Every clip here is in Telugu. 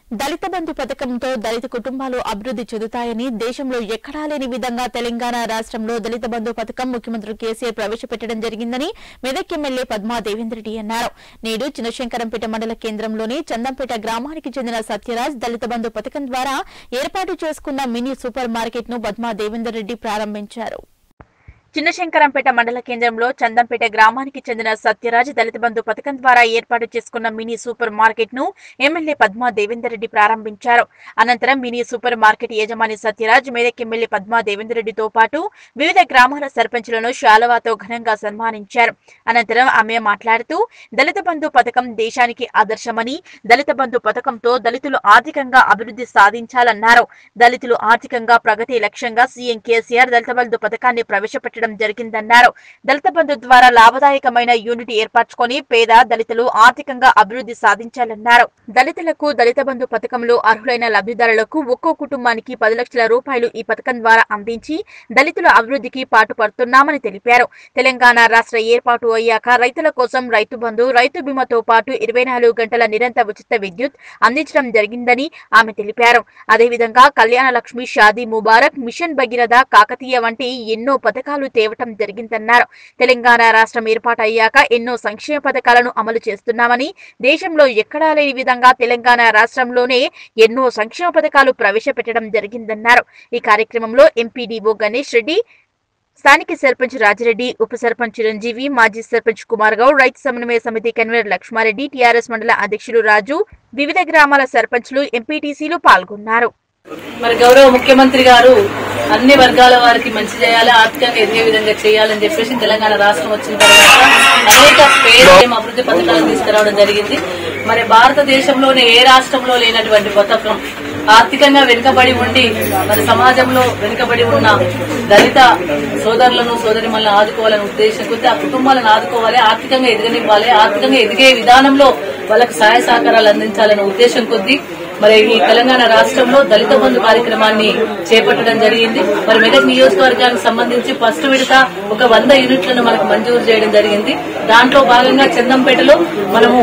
దళిత బంధు పథకంతో దళిత కుటుంబాలు అభివృద్ధి చెందుతాయని దేశంలో ఎక్కడా లేని విధంగా తెలంగాణ రాష్ట్రంలో దళిత బంధు పథకం ముఖ్యమంత్రి కేసీఆర్ ప్రవేశపెట్టడం జరిగిందని మెదక్ ఎమ్మెల్యే పద్మా దేవేందర్రెడ్డి అన్నారు. నేడు చినశంకరంపేట మండల కేంద్రంలోని చందంపేట గ్రామానికి చెందిన సత్యరాజ్ దళిత బంధు పథకం ద్వారా ఏర్పాటు చేసుకున్న మినీ సూపర్ మార్కెట్ ను పద్మా దేవేందర్రెడ్డి ప్రారంభించారు. చిన్నశంకరంపేట మండల కేంద్రంలో చందంపేట గ్రామానికి చెందిన సత్యరాజ్ దళిత బంధు పథకం ద్వారా ఏర్పాటు చేసుకున్న మినీ సూపర్ మార్కెట్ ను ఎమ్మెల్యే పద్మా దేవేందర్రెడ్డి ప్రారంభించారు. అనంతరం మినీ సూపర్ మార్కెట్ యజమాని సత్యరాజ్ మెదక్ ఎమ్మెల్యే పద్మా దేవేందర్రెడ్డితో పాటు వివిధ గ్రామాల సర్పంచులను శాలువాతో ఘనంగా సన్మానించారు. అనంతరం ఆమె మాట్లాడుతూ దళిత బంధు పథకం దేశానికి ఆదర్శమని, దళిత బంధు పథకంతో దళితులు ఆర్థికంగా అభివృద్ధి సాధించాలన్నారు. దళితులు ఆర్థికంగా ప్రగతి లక్ష్యంగా సీఎం కేసీఆర్ దళిత బంధు పథకాన్ని ప్రవేశపెట్టారు జరిగిందన్నారు. దళిత బంధు ద్వారా లాభదాయకమైన యూనిట్ ఏర్పరచుకొని పేద దళితులు ఆర్థికంగా అభివృద్ధి సాధించాలన్నారు. దళితులకు దళిత బంధు పథకంలో అర్హులైన లబ్ధిదారులకు ఒక్కో కుటుంబానికి 10 లక్షల రూపాయలు ఈ పథకం ద్వారా అందించి దళితుల అభివృద్ధికి పాటుపడుతున్నామని తెలిపారు. తెలంగాణ రాష్ట్ర ఏర్పాటు అయ్యాక రైతుల కోసం రైతు బంధు, రైతు బీమాతో పాటు 24 గంటల నిరంతర ఉచిత విద్యుత్ అందించడం జరిగిందని ఆమె తెలిపారు. అదేవిధంగా కళ్యాణ లక్ష్మి, షాదీ ముబారక్, మిషన్ భగీరథ, కాకతీయ వంటి ఎన్నో పథకాలు తేవటం జరిగిందన్నారు. తెలంగాణ రాష్ట్రం ఏర్పాటు అయ్యాక ఎన్నో సంక్షేమ పథకాలను అమలు చేస్తున్నామని, దేశంలో ఎక్కడా లేని విధంగా తెలంగాణ రాష్ట్రంలోనే ఎన్నో సంక్షేమ పథకాలు ప్రవేశపెట్టడం జరిగిందన్నారు. ఈ కార్యక్రమంలో ఎంపీడీఓ గణేష్ రెడ్డి, స్థానిక సర్పంచ్ రాజిరెడ్డి, ఉప సర్పంచ్ చిరంజీవి, మాజీ సర్పంచ్ కుమార్ గౌడ్, రైతు సమన్వయ సమితి కన్వీనర్ లక్ష్మారెడ్డి, టీఆర్ఎస్ మండల అధ్యక్షులు రాజు, వివిధ గ్రామాల సర్పంచ్లు, ఎంపీటీసీలు పాల్గొన్నారు. మరి గౌరవ ముఖ్యమంత్రి గారు అన్ని వర్గాల వారికి మంచి చేయాలి, ఆర్థికంగా ఎదిగే విధంగా చేయాలని చెప్పేసి తెలంగాణ రాష్ట్రం వచ్చిన తర్వాత అనేక పేరు అభివృద్ధి పథకాలను తీసుకురావడం జరిగింది. మరి భారతదేశంలోనే ఏ రాష్ట్రంలో లేనటువంటి పథకం, ఆర్థికంగా వెనుకబడి ఉండి మరి సమాజంలో వెనుకబడి ఉన్న దళిత సోదరులను సోదరిమల్ని ఆదుకోవాలనే ఉద్దేశం కొద్ది ఆ కుటుంబాలను ఆదుకోవాలి, ఆర్థికంగా ఎదగనివ్వాలి, ఆర్థికంగా ఎదిగే విధానంలో వాళ్ళకు సహాయ సహకారాలు అందించాలనే ఉద్దేశం కొద్ది మరి ఈ తెలంగాణ రాష్ట్రంలో దళిత బంధు కార్యక్రమాన్ని చేపట్టడం జరిగింది. మరి మెదక్ నియోజకవర్గానికి సంబంధించి ఫస్ట్ విడత ఒక 100 యూనిట్లను మనకు మంజూరు చేయడం జరిగింది. దాంట్లో భాగంగా చందంపేటలో మనము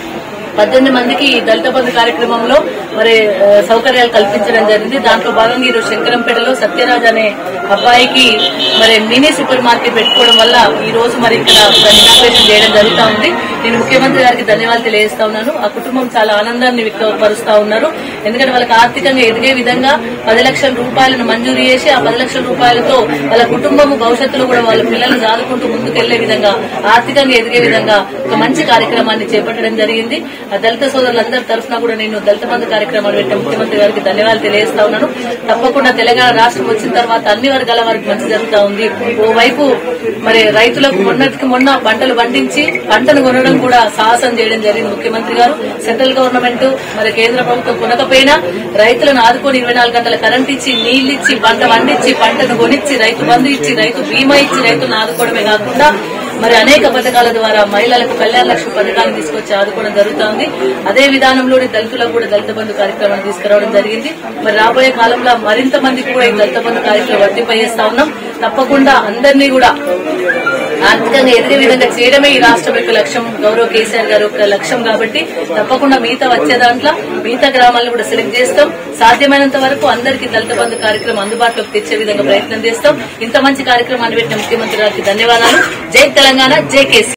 18 మందికి దళిత బంధు కార్యక్రమంలో మరి సౌకర్యాలు కల్పించడం జరిగింది. దాంట్లో భాగంగా ఈరోజు శంకరంపేటలో సత్యరాజ్ అనే అబ్బాయికి మరి మినీ సూపర్ మార్కెట్ పెట్టుకోవడం వల్ల ఈ రోజు మరి ఇక్కడ ఇనాగ్రేషన్ చేయడం జరుగుతూ ఉంది. నేను ముఖ్యమంత్రి గారికి ధన్యవాదాలు తెలియజేస్తా ఉన్నాను. ఆ కుటుంబం చాలా ఆనందాన్ని వ్యక్తపరుస్తా ఉన్నారు. ఎందుకంటే వాళ్ళకి ఆర్థికంగా ఎదిగే విధంగా 10 లక్షల రూపాయలను మంజూరు చేసి ఆ 10 లక్షల రూపాయలతో వాళ్ళ కుటుంబం భవిష్యత్తులో కూడా వాళ్ళ పిల్లలను చదువుకుంటూ ముందుకెళ్లే విధంగా, ఆర్థికంగా ఎదిగే విధంగా ఒక మంచి కార్యక్రమాన్ని చేపట్టడం జరిగింది. ఆ దళిత సోదరులందరి తరఫున కూడా నేను దళిత బంధు కార్యక్రమాలు పెట్టిన ముఖ్యమంత్రి గారికి ధన్యవాదాలు తెలియజేస్తా ఉన్నాను. తప్పకుండా తెలంగాణ రాష్ట్రం వచ్చిన తర్వాత అన్ని వర్గాల వారికి మంచి జరుగుతా ఉంది. ఓవైపు మరి రైతులకు మొన్నటికి మొన్న పంటలు పండించి పంటను కొనడం కూడా సాహసం చేయడం జరిగింది ముఖ్యమంత్రి గారు. సెంట్రల్ గవర్నమెంట్ మరి కేంద్ర ప్రభుత్వం కొనకపోయినా రైతులను ఆదుకొని 24 గంటల కరెంట్ ఇచ్చి, నీళ్లిచ్చి, పంట పండించి, పంటను కొనిచ్చి, రైతు బంధు ఇచ్చి, రైతు బీమా ఇచ్చి రైతులను ఆదుకోవడమే కాకుండా మరి అనేక పథకాల ద్వారా మహిళలకు కళ్యాణ లక్ష్మి పథకాన్ని తీసుకొచ్చి ఆదుకోవడం జరుగుతోంది. అదే విధానంలోని దళితులకు కూడా దళిత బంధు కార్యక్రమాన్ని తీసుకురావడం జరిగింది. మరి రాబోయే కాలంలో మరింత మందికి కూడా ఈ దళిత బంధు కార్యక్రమం వర్తింపజేస్తా ఉన్నాం. తప్పకుండా అందరినీ కూడా ఆర్థికంగా ఎదిగే విధంగా చేయడమే ఈ రాష్ట్రం యొక్క లక్ష్యం, గౌరవ కేసీఆర్ గారి యొక్క లక్ష్యం. కాబట్టి తప్పకుండా మిగతా వచ్చే దాంట్లో మిగతా గ్రామాలను కూడా సెలెక్ట్ చేస్తాం. సాధ్యమైనంత వరకు అందరికీ దళిత బంధు కార్యక్రమం అందుబాటులోకి తెచ్చే విధంగా ప్రయత్నం చేస్తాం. ఇంత మంచి కార్యక్రమాన్ని పెట్టిన ముఖ్యమంత్రి గారికి ధన్యవాదాలు. జై తెలంగాణ, జై కేసీఆర్.